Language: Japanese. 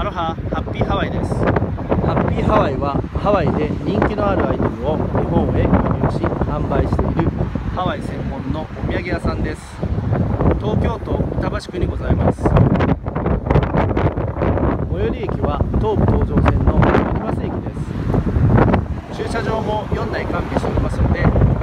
ロハ、ハッピーハワイです。 ハッピーハワイはハワイで人気のあるアイテムを日本へ輸入し販売しているハワイ専門のお土産屋さんです。東京都板橋区にございます。 最寄り駅は東武東上線の入間駅です。 駐車場も4台完備しておりますので、